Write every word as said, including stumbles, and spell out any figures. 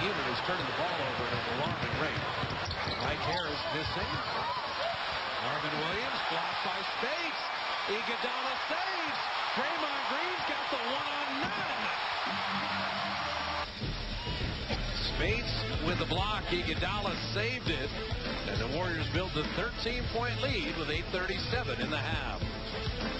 unit is turning the ball over at an alarming rate. Mike Harris missing. Marvin Williams blocked by Speights. Iguodala saves. Draymond Green's got the one on none. Speights with the block. Iguodala saved it. And the Warriors build a thirteen point lead with eight thirty-seven in the half.